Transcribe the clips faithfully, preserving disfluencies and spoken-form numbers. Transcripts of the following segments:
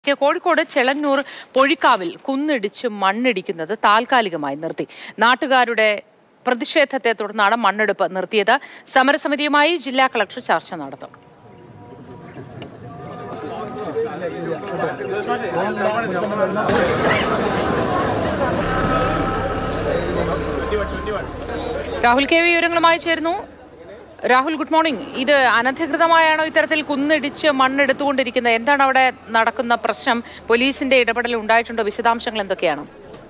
കോഴിക്കോട് ചെളന്നൂർ പൊഴിക്കാവിൽ കുന്നിടിച്ച് മണ്ണിടിക്കുന്നത് താൽക്കാലികമായി നിർത്തി. നാട്ടുകാരുടെ പ്രതിഷേധത്തെ തുടർന്നാണ് മണ്ണെടുപ്പ് നിർത്തിയത്. സമരസമിതിയുമായി ജില്ലാ കളക്ടർ ചർച്ച നടത്തും. രാഹുൽ കെ വി വിവരങ്ങളുമായി ചേരുന്നു. Rahul, good morning. ഇത് അനധികൃതമായാണോ ഇത്തരത്തിൽ കുന്നിടിച്ച് മണ്ണെടുത്തുകൊണ്ടിരിക്കുന്നത്? എന്താണ് അവിടെ നടക്കുന്ന പ്രശ്നം? പോലീസിന്റെ ഇടപെടൽ ഉണ്ടായിട്ടുണ്ടോ? വിശദാംശങ്ങൾ എന്തൊക്കെയാണ്?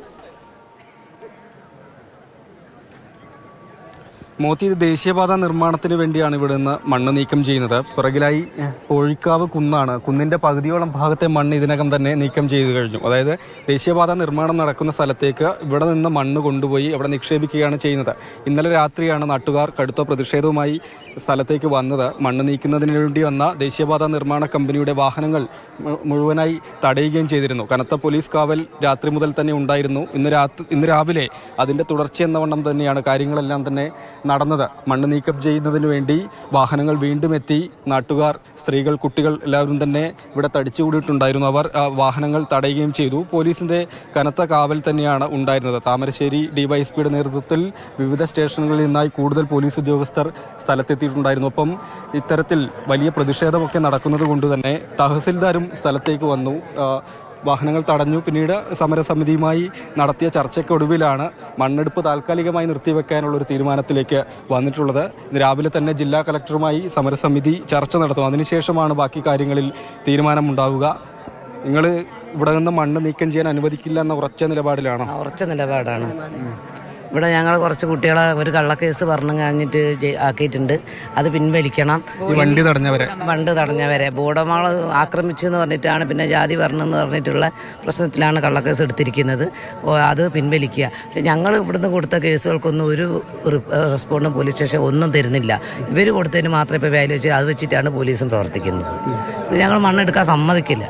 മോത്തി, ഇത് ദേശീയപാത നിർമ്മാണത്തിന് വേണ്ടിയാണ് ഇവിടെ നിന്ന് മണ്ണ് നീക്കം ചെയ്യുന്നത്. പിറകിലായി പൊഴിക്കാവ് കുന്നാണ്. കുന്നിന്റെ പകുതിയോളം ഭാഗത്തെ മണ്ണ് ഇതിനകം തന്നെ നീക്കം ചെയ്തു കഴിഞ്ഞു. അതായത് ദേശീയപാത നിർമ്മാണം നടക്കുന്ന സ്ഥലത്തേക്ക് ഇവിടെ നിന്ന് മണ്ണ് കൊണ്ടുപോയി അവിടെ നിക്ഷേപിക്കുകയാണ് ചെയ്യുന്നത്. ഇന്നലെ രാത്രിയാണ് നാട്ടുകാർ കടുത്ത പ്രതിഷേധവുമായി സ്ഥലത്തേക്ക് വന്നത്. മണ്ണ് നീക്കുന്നതിന് വേണ്ടി വന്ന ദേശീയപാത നിർമ്മാണ കമ്പനിയുടെ വാഹനങ്ങൾ മുഴുവനായി തടയുകയും ചെയ്തിരുന്നു. കനത്ത പോലീസ് കാവൽ രാത്രി മുതൽ തന്നെ ഉണ്ടായിരുന്നു. ഇന്ന് രാത്രി ഇന്ന് രാവിലെ അതിന്റെ തുടർച്ചയെന്ന വണ്ണം തന്നെയാണ് കാര്യങ്ങളെല്ലാം തന്നെ നടന്നത്. മണ്ണ് നീക്കം ചെയ്യുന്നതിന് വേണ്ടി വാഹനങ്ങൾ വീണ്ടും എത്തി. നാട്ടുകാർ, സ്ത്രീകൾ, കുട്ടികൾ എല്ലാവരും തന്നെ ഇവിടെ തടിച്ചുകൂടിയിട്ടുണ്ടായിരുന്നു. അവർ വാഹനങ്ങൾ തടയുകയും ചെയ്തു. പോലീസിന്റെ കനത്ത കാവൽ തന്നെയാണ് ഉണ്ടായിരുന്നത്. താമരശ്ശേരി ഡിവൈഎസ്പിയുടെ നേതൃത്വത്തിൽ വിവിധ സ്റ്റേഷനുകളിൽ നിന്നായി കൂടുതൽ പോലീസ് ഉദ്യോഗസ്ഥർ സ്ഥലത്തെത്തിയിട്ടുണ്ടായിരുന്നു. ഒപ്പം ഇത്തരത്തിൽ വലിയ പ്രതിഷേധമൊക്കെ നടക്കുന്നത് കൊണ്ട് തന്നെ തഹസിൽദാരും സ്ഥലത്തേക്ക് വന്നു. വാഹനങ്ങൾ തടഞ്ഞു. പിന്നീട് സമരസമിതിയുമായി നടത്തിയ ചർച്ചയ്ക്കൊടുവിലാണ് മണ്ണെടുപ്പ് താൽക്കാലികമായി നിർത്തിവെക്കാനുള്ളൊരു തീരുമാനത്തിലേക്ക് വന്നിട്ടുള്ളത്. രാവിലെ തന്നെ ജില്ലാ കളക്ടറുമായി സമരസമിതി ചർച്ച നടത്തും. അതിനുശേഷമാണ് ബാക്കി കാര്യങ്ങളിൽ തീരുമാനമുണ്ടാവുക. നിങ്ങൾ ഇവിടെ നിന്ന് മണ്ണ് നീക്കം ചെയ്യാൻ അനുവദിക്കില്ല എന്ന ഉറച്ച നിലപാടിലാണോ? ഉറച്ച നിലപാടാണ്. ഇവിടെ ഞങ്ങൾ കുറച്ച് കുട്ടികളെ ഒരു കള്ളക്കേസ് പറഞ്ഞു കഴിഞ്ഞിട്ട് ആക്കിയിട്ടുണ്ട്. അത് പിൻവലിക്കണം. വണ്ടി തടഞ്ഞവരെ വണ്ടി തടഞ്ഞവരെ ബോഡമാള് ആക്രമിച്ചു എന്ന് പറഞ്ഞിട്ടാണ്, പിന്നെ ജാതി പറഞ്ഞെന്ന് പറഞ്ഞിട്ടുള്ള പ്രശ്നത്തിലാണ് കള്ളക്കേസ് എടുത്തിരിക്കുന്നത്. അത് പിൻവലിക്കുക. പക്ഷെ ഞങ്ങൾ ഇവിടുന്ന് കൊടുത്ത കേസുകൾക്കൊന്നും ഒരു റെസ്പോണ്ടും പോലീസ് സ്റ്റേഷൻ ഒന്നും തരുന്നില്ല. ഇവർ കൊടുത്തതിന് മാത്രമേ ഇപ്പോൾ വാല്യൂ വെച്ച് അത് വെച്ചിട്ടാണ് പോലീസും പ്രവർത്തിക്കുന്നത്. ഞങ്ങൾ മണ്ണെടുക്കാൻ സമ്മതിക്കില്ല.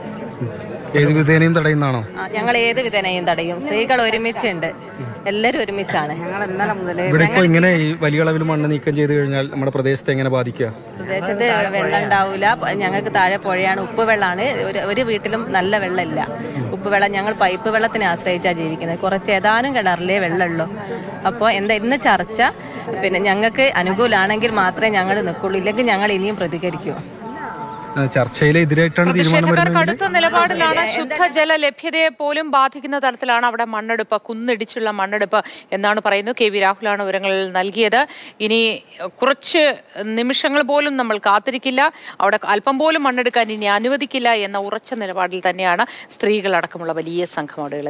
ഏത് വിധേനയും തടയുന്നതാണോ? ഞങ്ങൾ ഏത് വിധേനയും തടയും. സ്ത്രീകൾ ഒരുമിച്ചുണ്ട്, എല്ലാവരും ഒരുമിച്ചാണ്. ഞങ്ങൾ ഇന്നലെ മുതലേ ഇവിടെ ഇപ്പോൾ ഇങ്ങനെ ഈ വലിയ അളവിൽ മണ്ണ് നീക്കം ചെയ്ത് കഴിഞ്ഞാൽ നമ്മുടെ പ്രദേശത്തെ എങ്ങനെ ബാധിക്കുക? പ്രദേശത്ത് വെള്ളം ഉണ്ടാവില്ല. ഞങ്ങൾക്ക് താഴെ പുഴയാണ്, ഉപ്പ് വെള്ളമാണ്. ഒരു ഒരു വീട്ടിലും നല്ല വെള്ളമില്ല. ഉപ്പ് വെള്ളം ഞങ്ങൾ പൈപ്പ് വെള്ളത്തിനെ ആശ്രയിച്ചാണ് ജീവിക്കുന്നത്. കുറച്ച് ഏതാനും കിണറിലേ വെള്ളമുള്ളൂ. അപ്പോൾ എന്താ ഇന്ന് ചർച്ച, പിന്നെ ഞങ്ങൾക്ക് അനുകൂലമാണെങ്കിൽ മാത്രമേ ഞങ്ങൾ നിൽക്കുള്ളൂ, ഇല്ലെങ്കിൽ ഞങ്ങൾ ഇനിയും പ്രതികരിക്കൂ. പ്രതിഷേധക്കാർ കടുത്ത നിലപാടിലാണ്. ശുദ്ധജല ലഭ്യതയെ പോലും ബാധിക്കുന്ന തരത്തിലാണ് അവിടെ മണ്ണെടുപ്പ്, കുന്നിടിച്ചുള്ള മണ്ണെടുപ്പ് എന്നാണ് പറയുന്നത്. കെ വി രാഹുലാണ് വിവരങ്ങൾ നൽകിയത്. ഇനി കുറച്ച് നിമിഷങ്ങൾ പോലും നമ്മൾ കാത്തിരിക്കില്ല. അവിടെ അല്പം പോലും മണ്ണെടുക്കാൻ ഇനി അനുവദിക്കില്ല എന്ന ഉറച്ച നിലപാടിൽ തന്നെയാണ് സ്ത്രീകളടക്കമുള്ള വലിയ സംഘം അവിടെ.